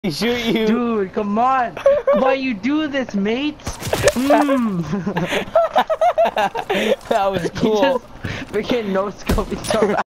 Shoot you. Dude, come on. Why you do this, mates? That was cool. Freaking no scope each other.